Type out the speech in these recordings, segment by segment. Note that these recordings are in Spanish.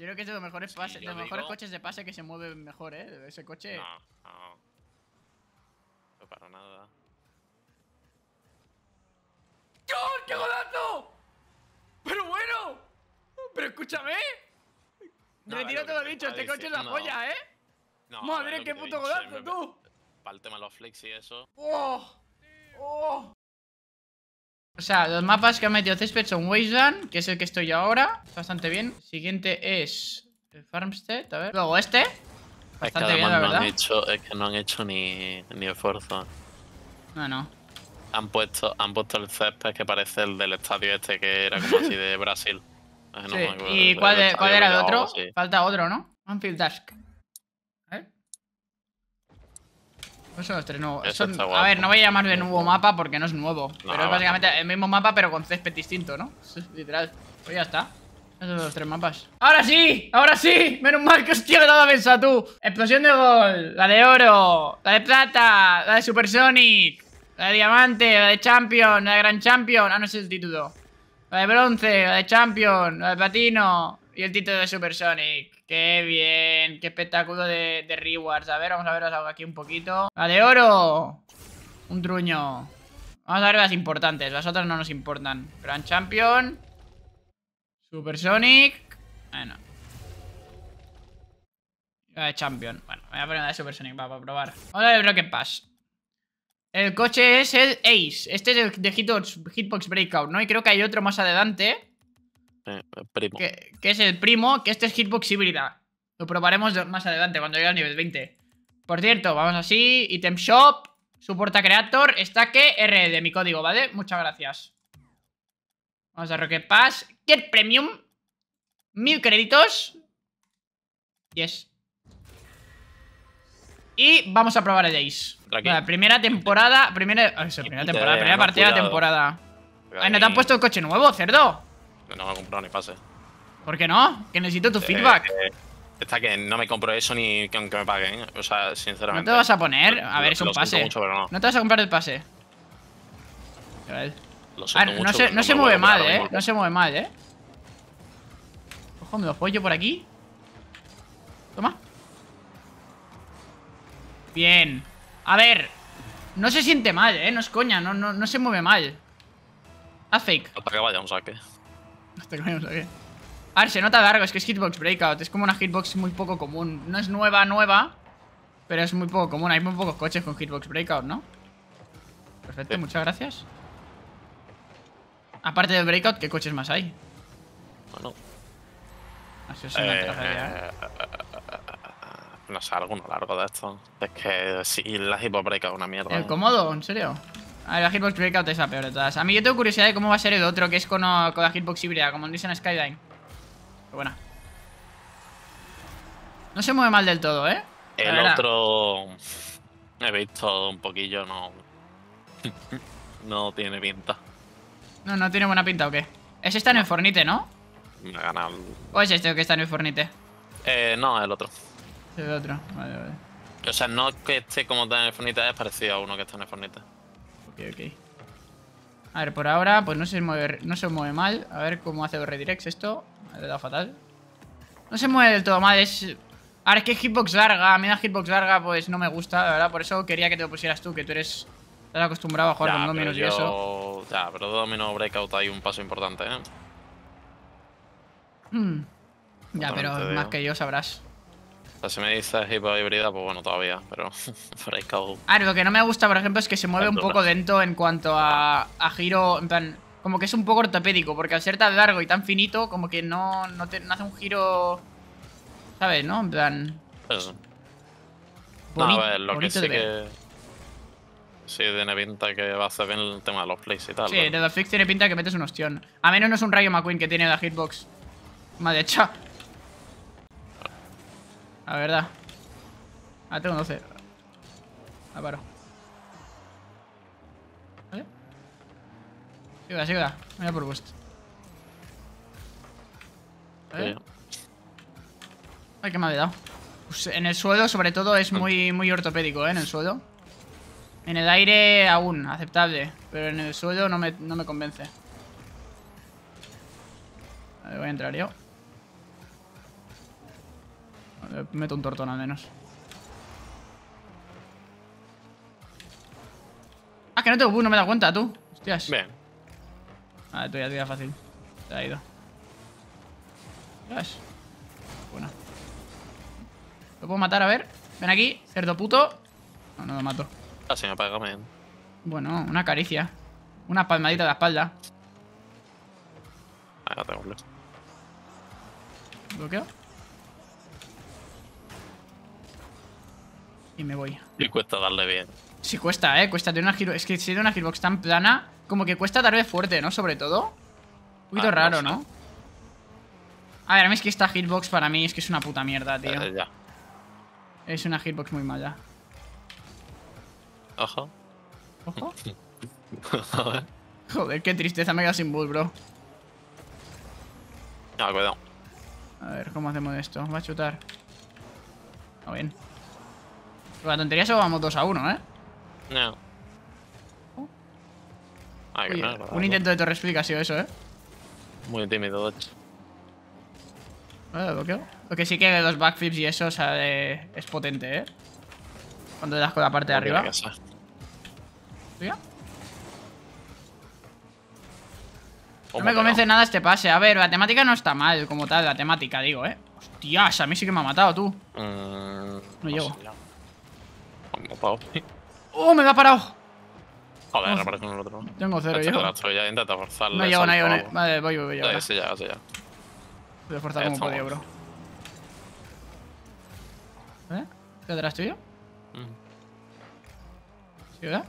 Yo creo que es de los mejores pases, Sí, de los mejores coches de pase que se mueven mejor, ese coche. No, no. No para nada. ¡Dios, qué golazo! ¡Pero bueno! ¡Pero escúchame! No, Retiro todo lo dicho, este coche es la polla, ¿eh? No, Madre, qué puto golazo, tú. Para el tema de los flicks y eso. ¡Oh! ¡Oh! O sea, los mapas que han metido Césped son Wasteland, que es el que estoy yo ahora. Bastante bien. Siguiente es el Farmstead, a ver. Luego este. Bastante bien, la verdad. Es que no han hecho ni esfuerzo. No. Han puesto el césped que parece el del estadio este que era como así de Brasil. No Sí. me acuerdo, ¿Y cuál era el otro? Sí. Falta otro, ¿no? Anfield Dusk. A ver. Esos son los tres nuevos. A ver, no voy a llamar de nuevo mapa porque no es nuevo. Pero es básicamente el mismo mapa, pero con césped distinto, ¿no? Literal. Pues ya está. Esos son los tres mapas. ¡Ahora sí! ¡Ahora sí! Menos mal que hostia me he dado la mesa, tú. Explosión de gol. La de oro. La de plata. La de Supersonic. La de diamante. La de Champion. La de Gran Champion. Ah, no sé el título. La de bronce. La de Champion. La de platino. Y el título de Supersonic. ¡Qué bien! ¡Qué espectáculo de rewards! A ver, vamos a veros algo aquí un poquito. ¡La de oro! Un truño. Vamos a ver las importantes. Las otras no nos importan. Grand Champion. Supersonic. Bueno. La de Champion. Bueno, voy a poner la de Supersonic para probar. Vamos a ver Rocket Pass. El coche es el Ace. Este es el de Hitbox Breakout, ¿no? Y creo que hay otro más adelante. El primo. Que es el primo, que este es Hitbox híbrida. Lo probaremos más adelante, cuando llegue al nivel 20. Por cierto, vamos así. Item Shop, soporta Creator, Stack R de mi código, ¿vale? Muchas gracias. Vamos a Rocket Pass. Get Premium. 1000 créditos. Yes. Y vamos a probar el Ace. Vale, primera temporada. Primera partida de la temporada. Ay, ¿no te han puesto el coche nuevo, cerdo? No me he comprado ni pase. ¿Por qué no? Que necesito tu feedback. Está que no me compro eso ni que aunque me paguen. O sea, sinceramente. ¿No te vas a poner? A ver, es un pase. Mucho, pero no te vas a comprar el pase. A ver. Lo siento mucho, no se mueve mal, ¿eh? No se mueve mal, ¿eh? Ojo, me lo pollo por aquí. Toma. Bien. A ver. No se siente mal, ¿eh? No es coña. No se mueve mal. Haz fake. Hasta que vaya un saque. Hasta que vaya un saque. A ver, se nota largo. Es que es Hitbox Breakout. Es como una Hitbox muy poco común. No es nueva. Pero es muy poco común. Hay muy pocos coches con Hitbox Breakout, ¿no? Perfecto, muchas gracias. Aparte del Breakout, ¿qué coches más hay? Bueno. Así es una tragedia, ¿eh? No sé, alguno largo de esto. Es que sí, la Hitbox Breakout es una mierda. ¿El cómodo? ¿En serio? A ver, la Hitbox Breakout es la peor de todas. A mí yo tengo curiosidad de cómo va a ser el otro, que es con la Hitbox híbrida, como el Nissan Skyline. Pero buena. No se mueve mal del todo, ¿eh? El otro... He visto un poquillo, no... no tiene pinta. No tiene buena pinta, ¿o qué? Ese está en el Fornite, ¿no? Me ha ganado. ¿O es este el que está en el Fornite? No, el otro. El otro, vale. O sea, no que esté como está en el Fornite, es parecido a uno que está en el Fornite. Ok. A ver, por ahora, pues no se mueve mal. A ver cómo hace los redirects esto. Le he dado fatal. No se mueve del todo mal, Ahora es que hitbox larga. A mí la hitbox larga, pues no me gusta, la verdad. Por eso quería que te lo pusieras tú, que tú estás acostumbrado a jugar con Dominos y eso. Ya, pero Domino Breakout hay un paso importante, ¿eh? Ya, pero más que yo sabrás. O sea, si me dices Hitbox híbrida, pues bueno, todavía, pero Breakout... Lo que no me gusta, por ejemplo, es que se mueve un poco lento en cuanto a giro, en plan... Como que es un poco ortopédico, porque al ser tan largo y tan finito, como que no hace un giro... ¿Sabes, no? En plan... Eso. No, a ver, lo que sí que... Sí, tiene pinta que va a hacer bien el tema de los plays y tal. Sí, de los flicks tiene pinta que metes un ostión. A menos no es un Rayo McQueen que tiene la hitbox mal hecha. La verdad. Tengo 12. La paro. ¿Vale? Siga. Mira por boost. ¿Vale? Sí. Ay, que me ha dado. Pues en el suelo, sobre todo, es muy ortopédico, ¿eh? En el suelo. En el aire, aún, aceptable. Pero en el suelo no me convence. Vale, voy a entrar yo. Meto un tortón al menos. Ah, que no tengo bus, no me he dado cuenta, tú. Hostias. Bien. Vale, tú ya fácil. Se ha ido. ¿Sabes? Bueno. ¿Lo puedo matar? A ver. Ven aquí, cerdo puto. No, no lo mato. Así me pega bien. Bueno, una caricia. Una palmadita de la espalda. Ah, ya tengo bloqueo. Bloqueo. Y me voy. Y cuesta darle bien. Sí, cuesta, cuesta tener una hitbox. Es que si tiene una hitbox tan plana, como que cuesta darle fuerte, ¿no? Sobre todo. Un poquito raro, ¿no? A ver, a mí es que esta hitbox para mí es que es una puta mierda, tío. Ya. Es una hitbox muy mala. Ojo. Ojo. A ver. Joder, qué tristeza, me he quedado sin bull, bro. Ah, cuidado. A ver, ¿cómo hacemos esto? Va a chutar. Está bien. Con la tontería solo vamos 2-1, ¿eh? No. Ay, Oye, no, un intento de torre explica ha sido eso, ¿eh? Muy tímido, de hecho. Bloqueo. Lo que sí que los backflips y eso, o sea, es potente, ¿eh? Cuando te das con la parte de arriba. ¿Siga? No me convence nada este pase. A ver, la temática no está mal como tal, la temática, digo, ¿eh? Hostias, a mí sí que me ha matado, tú. No llego. ¡Oh, me ha parado! Joder, aparece en el otro. Tengo 0 yo. Ya intenta forzarle. No llego, no llego. Vale, voy. Sí, ya. Voy a forzar como podía, bro. ¿Eh? ¿Qué atrás tuyo? ¿Sí, verdad?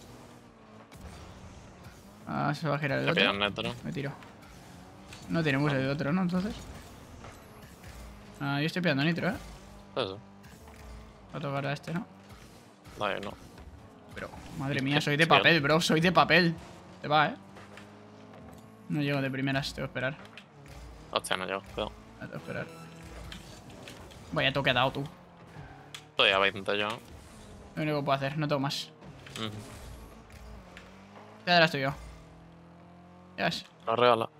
Ah, se va a girar el otro. Me tiro. No tenemos el otro, ¿no? Entonces. Ah, yo estoy pillando nitro, ¿eh? Eso. Va a tocar a este, ¿no? No. Pero, madre mía, soy de papel, bro. Soy de papel. Te va, ¿eh? No llego de primeras, tengo que esperar. Hostia, no llego. Cuidado. Tengo que esperar. Vaya toque dado, tú. Estoy a 20 yo. Lo único que puedo hacer, no tengo más. ¿Qué atrás estoy yo? Ya ves. Lo regala.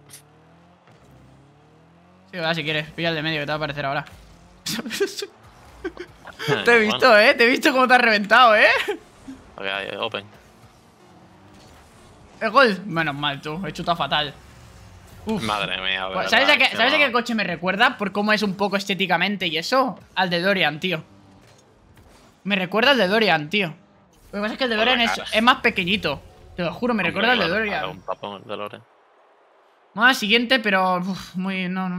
Sí, va, si quieres. Pilla el de medio que te va a aparecer ahora. Te he visto, ¿eh? Te he visto cómo te has reventado, ¿eh? Ok, open. ¿El gol? Menos mal, tú. He chutado fatal. Uf. Madre mía, Pues, ¿sabes a qué coche me recuerda? Por cómo es un poco estéticamente y eso. Al de Dorian, tío. Me recuerda al de Dorian, tío. Lo que pasa es que el de Dorian es más pequeñito. Te lo juro, me recuerda al de Dorian. Un tapón, el de Loren. Vamos al siguiente, pero... Uf, muy... No,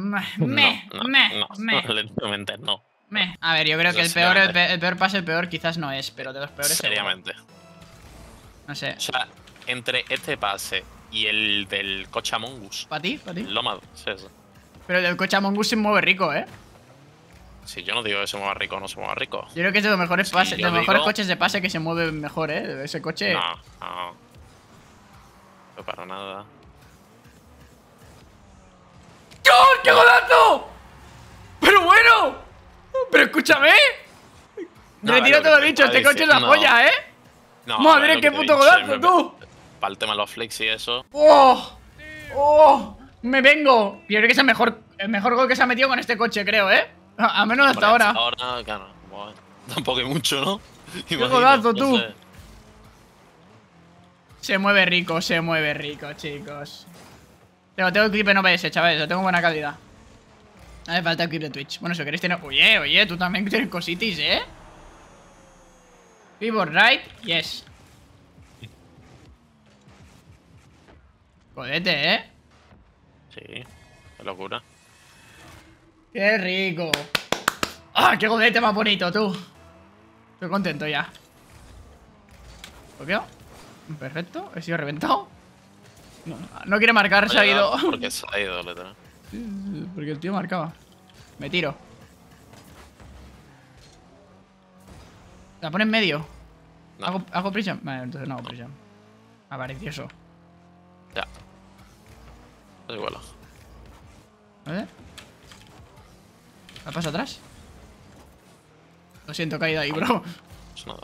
Lentamente no. A ver, yo creo que el peor pase, el peor quizás no es, pero de los peores... Seriamente. No sé. O sea, entre este pase y el del coche Among Us. ¿Para ti? Lomado, sí, eso. Pero el del coche Among Us se mueve rico, ¿eh? Si yo no digo que se mueva rico o no se mueva rico. Yo creo que es de los mejores pases, de los mejores coches de pase que se mueven mejor, ¿eh? Ese coche... No. No para nada. ¡Dios, qué golazo! ¡Pero bueno! ¡Pero escúchame! Retiro todo lo dicho, este coche es la polla, ¿eh? No, madre, qué puto golazo, tú. Para el tema de los flicks y eso. ¡Oh! ¡Me vengo! Yo creo que es el mejor gol que se ha metido con este coche, creo, ¿eh? A menos hasta ahora. Ahora, claro. Bueno, tampoco hay mucho, ¿no? ¡Qué golazo, tú! No sé. Se mueve rico, chicos. Tengo el clip en OBS, chavales, lo tengo buena calidad. No hace falta el clip de Twitch. Bueno, si queréis tener... Oye, tú también tienes cositis, ¿eh? Pivot right, yes. Jodete, ¿eh? Sí, qué locura. ¡Qué rico! ¡Ah, qué godete más bonito, tú! Estoy contento ya. ¿Bloqueo? Perfecto, he sido reventado. No quiere marcar, se ha ido. Porque se ha ido, literal. Porque el tío marcaba. Me tiro. ¿La pone en medio? No. ¿Hago prisa? Vale, entonces no hago prisa. Aparecioso. Ya. Es igual. ¿Vale? ¿La pasa atrás? Lo siento, he caído ahí, bro. Pues nada.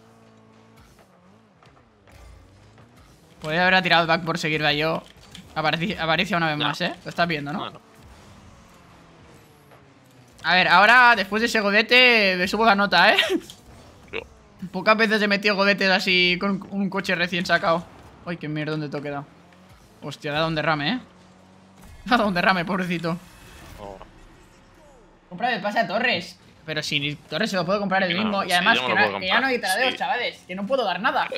Podría haber tirado el back por seguirla yo. Aparecía una vez más, ¿eh? Lo estás viendo, ¿no? Bueno. A ver, ahora, después de ese godete, me subo la nota, ¿eh? Yo. Pocas veces he metido godetes así con un coche recién sacado. Ay, qué mierda, ¿dónde te he quedado? Hostia, da un derrame, ¿eh? Da un derrame, pobrecito. Oh. Compra el pase a Torres. Pero si Torres se lo puedo comprar el mismo. Y además, que ya no hay tradeos, chavales. Que no puedo dar nada.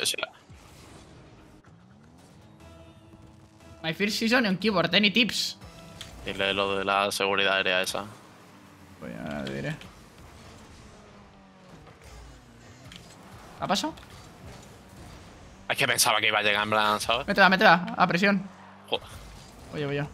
My first season on keyboard, any tips? Dile lo de la seguridad aérea esa. Pues ya le diré. ¿Ha pasado? Es que pensaba que iba a llegar en plan, ¿sabes? Métela, a presión. Joder. Voy yo.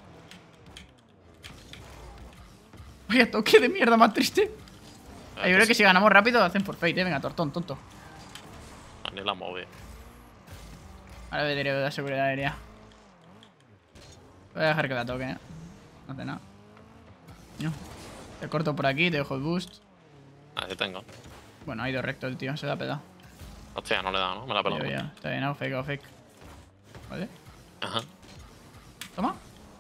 Vaya toque de mierda más triste. Yo creo que si ganamos rápido hacen forfeit, venga, tortón, tonto. Ni la moví. Ahora le diré de la seguridad aérea. Voy a dejar que la toque, ¿eh? No hace nada. No. Te corto por aquí, te dejo el boost. Ahí tengo. Bueno, ha ido recto el tío, se la ha pedado. Hostia, no le da, ¿no? Me la ha pelado. Está bien, hago fake, Vale. Ajá. Toma.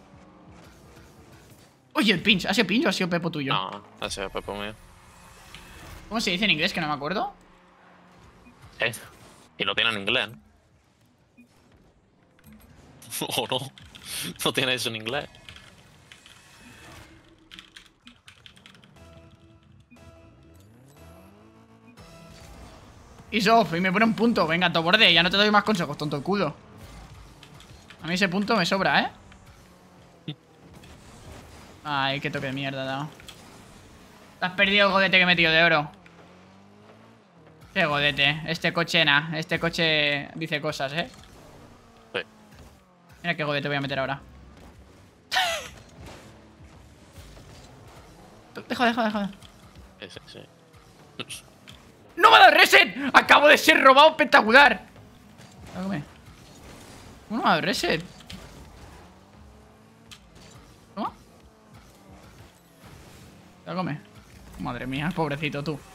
Oye, el pinch. ¿Ha sido pinch o ha sido Pepo tuyo? No, ha sido Pepo mío. ¿Cómo se dice en inglés? Que no me acuerdo. Y lo tiene en inglés, ¿no? ¿O no? No tiene eso en inglés. Y soft, y me pone un punto. Venga, to borde, ya no te doy más consejos, tonto el culo. A mí ese punto me sobra, ¿eh? Ay, qué toque de mierda, dado. Te has perdido el godete que he metido de oro. Qué godete. Este coche, este coche dice cosas, ¿eh? Sí. Mira qué godete voy a meter ahora. Deja. Sí. ¡No me ha dado reset! ¡Acabo de ser robado espectacular! ¿Cómo no me ha dado reset? ¿Toma? Come. Madre mía, pobrecito tú.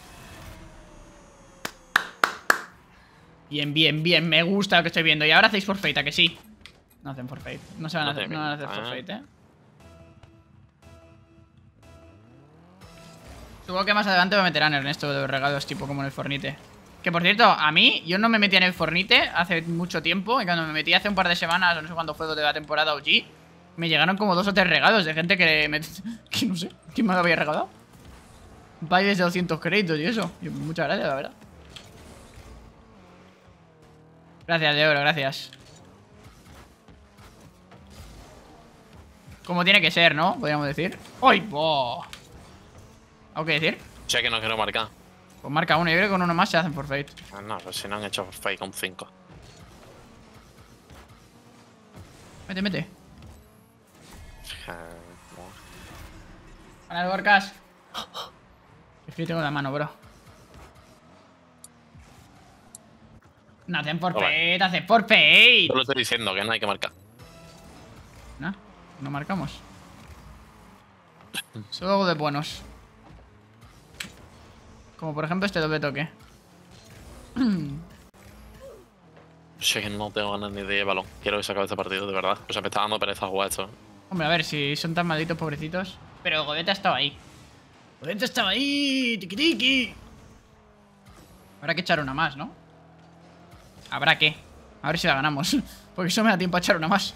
Bien, me gusta lo que estoy viendo. Y ahora hacéis forfeit, ¿a que sí? No hacen forfeit. No se van a hacer forfeit, ¿eh? Supongo que más adelante me meterán Ernesto de los regalos, tipo como en el Fornite. Que por cierto, a mí, yo no me metí en el Fornite hace mucho tiempo. Y cuando me metí hace un par de semanas, o no sé cuándo fue de la temporada OG, me llegaron como 2 o 3 regalos de gente que que no sé, ¿quién me lo había regalado? Bailes de 200 créditos y eso. Y muchas gracias, la verdad. Gracias, de oro, gracias. Como tiene que ser, ¿no? Podríamos decir. ¡Ay, boh! ¿Algo que decir? Sé que no quiero marcar. Pues marca uno, yo creo que con uno más se hacen forfeit. No, pues si no han hecho forfeit con 5. Mete. Para el Gorkas. Es que tengo la mano, bro. No hacen forfeit, hacen forfeit. Yo lo estoy diciendo, que no hay que marcar. No marcamos. Solo algo de buenos. Como por ejemplo este doble toque. Sé que no tengo ganas ni de balón. Quiero que se acabe este partido, de verdad. O sea, me está dando pereza jugar esto. Hombre, a ver, si son tan malditos, pobrecitos. Pero el Godete ha estado ahí. Godete estaba ahí. Tiki. Habrá que echar una más, ¿no? Habrá que. A ver si la ganamos. Porque eso me da tiempo a echar una más.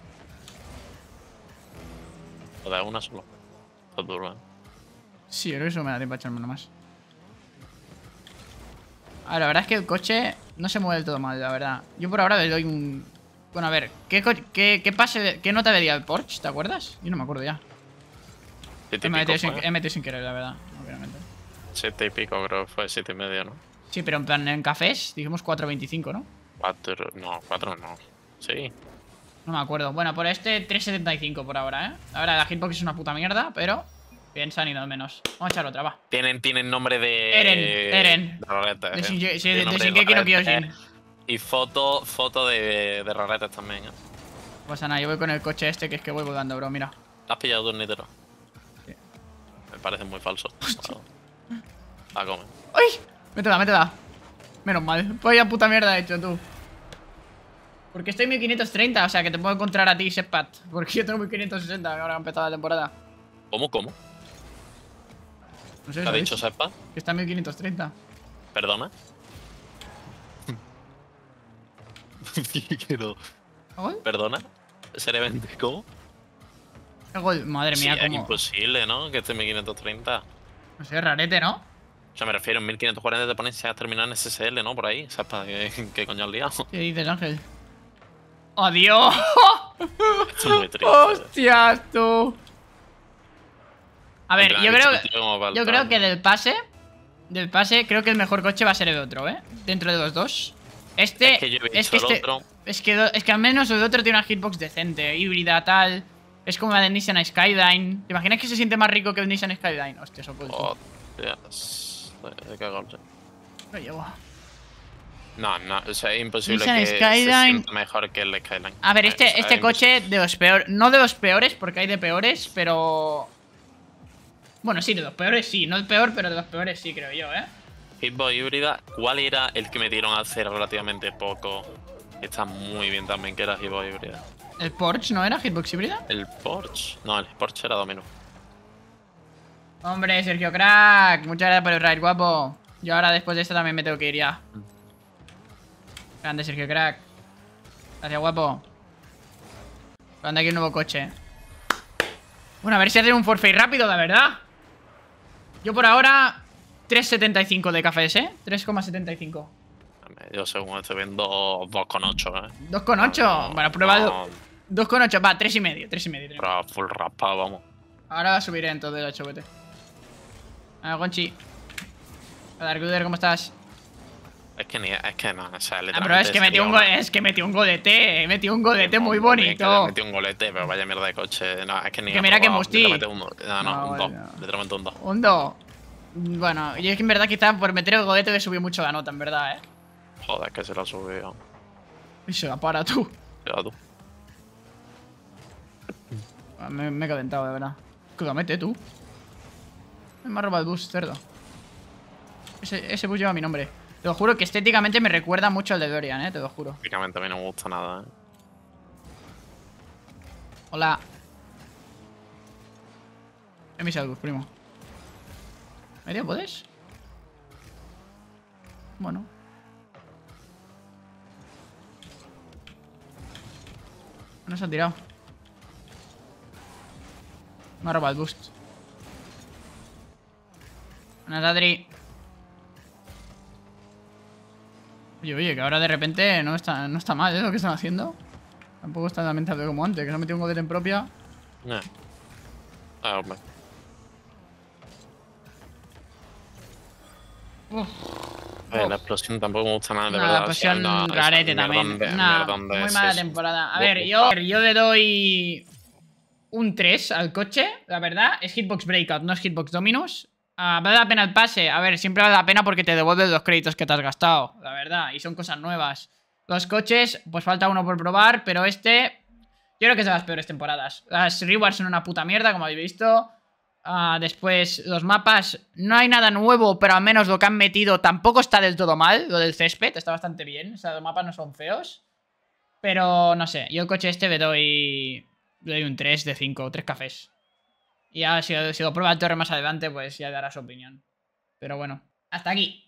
O da una solo. Está duro, ¿eh? Sí, yo creo que eso me da tiempo a echarme una más. A ver, la verdad es que el coche no se mueve del todo mal, la verdad. Yo por ahora le doy un... Bueno, a ver, ¿qué nota le di al Porsche? ¿Te acuerdas? Yo no me acuerdo ya. He metido sin querer, la verdad, obviamente. 7 y pico, creo que fue 7 y medio, ¿no? Sí, pero en plan, en cafés dijimos 4.25, ¿no? 4 no. Sí. No me acuerdo. Bueno, por este 3.75 por ahora, ¿eh? La verdad, la hitbox es una puta mierda, pero... Bien, se han ido al menos. Vamos a echar otra, va. Tienen nombre de... Eren. De Roretes. De Shingeki no Kyojin. Y foto de Roretes también, ¿eh? No pasa nada, yo voy con el coche este que es que voy volando, bro, mira. ¿Has pillado tú el nitro? Sí. Me parece muy falso. A comer. ¡Ay! Métela. Menos mal. Vaya puta mierda he hecho tú. Porque estoy 1530, o sea que te puedo encontrar a ti, Seppat. Porque yo tengo 1560 ahora ha empezado la temporada. ¿Cómo? No sé, ¿Qué ha dicho Sepa? Que está en 1530. ¿Perdona? Quiero... ¿Perdona? ¿Seriamente cómo? Madre mía, es imposible, ¿no? Que esté en 1530. No sé, rarete, ¿no? O sea, me refiero, en 1540 te pones a terminar en SSL, ¿no? Por ahí. ¿Sabes qué coño has liado? ¿Qué dices, Ángel? ¡Adiós! Esto es muy triste. ¡Hostias, tú! A ver, yo creo que del pase, creo que el mejor coche va a ser el otro, ¿eh? Dentro de los dos. Es que al menos el otro tiene una hitbox decente, híbrida, tal. Es como la del Nissan Skyline. ¿Te imaginas que se siente más rico que el Nissan Skyline? Hostia, eso puede ser. Hostias. He cagado. Lo llevo. No, o sea, es imposible Nissan que Skyline se sienta mejor que el Skyline. A ver, este coche de los peores. No de los peores, porque hay de peores, pero... Bueno, sí, de los peores sí. No el peor, pero de los peores sí, creo yo, ¿eh? Hitbox híbrida, ¿cuál era el que metieron hace relativamente poco? Está muy bien también, que era Hitbox híbrida. ¿El Porsche no era Hitbox híbrida? ¿El Porsche? No, el Porsche era Dominus. Hombre, Sergio Crack, muchas gracias por el ride, guapo. Yo ahora después de esto también me tengo que ir ya. Grande, Sergio Crack. Gracias, guapo. Anda aquí un nuevo coche. Bueno, a ver si hace un forfeit rápido, la verdad. Yo por ahora 3,75 de cafés, ¿eh? 3,75. Yo según estoy viendo 2,8, ¿eh? 2,8. Bueno, prueba 2,8. Va, 3,5. 3,5. Pero full raspado, vamos. Ahora subiré entonces el 8, vete. A Gonchi. A Darkuder, ¿cómo estás? Es que no, o sea, pero es que metió un golete. Metió un golete muy bonito. Metió un golete, pero vaya mierda de coche. No, es que ni. Que mira que Musti. Un 2. Literalmente un 2. Un 2. Bueno, yo es que en verdad quizás por meter el golete le subió mucho la nota, en verdad, Joder, es que se la subió. Y se la para tú. Ya tú. Me he calentado, de verdad. Que lo mete tú. Me ha robado el bus, cerdo. Ese bus lleva mi nombre. Te lo juro que estéticamente me recuerda mucho al de Dorian, te lo juro. Estéticamente a mí no me gusta nada, Hola. Es mi salud, primo. ¿Medio puedes? Bueno. No se ha tirado. Me ha robado el boost. Buenas, Adri. Oye, que ahora de repente no está mal, lo que están haciendo. Tampoco está lamentable como antes, que se ha metido un golete en propia. Hombre. La explosión tampoco me gusta nada, de verdad. La explosión rarete también. Muy mala temporada. A ver, yo le doy un 3 al coche, la verdad. Es Hitbox Breakout, no es Hitbox Dominus. ¿Vale la pena el pase? A ver, siempre vale la pena porque te devuelves los créditos que te has gastado, la verdad. Y son cosas nuevas. Los coches, pues falta uno por probar, pero yo creo que es de las peores temporadas. Las rewards son una puta mierda, como habéis visto. Después, los mapas, no hay nada nuevo, pero al menos lo que han metido tampoco está del todo mal. Lo del césped está bastante bien. O sea, los mapas no son feos. Pero, no sé, yo el coche le doy un 3 de 5, 3 cafés. Y ya si lo prueba el Torre más adelante, pues ya dará su opinión. Pero bueno, hasta aquí.